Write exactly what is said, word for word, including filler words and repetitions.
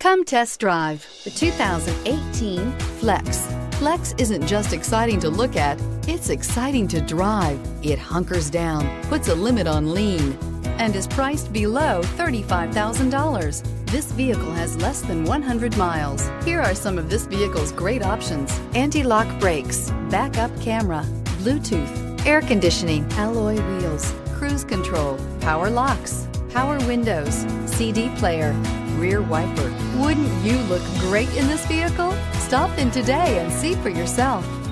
Come test drive the two thousand eighteen Flex. Flex isn't just exciting to look at, it's exciting to drive. It hunkers down, puts a limit on lean, and is priced below thirty-five thousand dollars. This vehicle has less than one hundred miles. Here are some of this vehicle's great options: anti-lock brakes, backup camera, Bluetooth, air conditioning, alloy wheels, cruise control, power locks, power windows, C D player, rear wiper. Wouldn't you look great in this vehicle? Stop in today and see for yourself.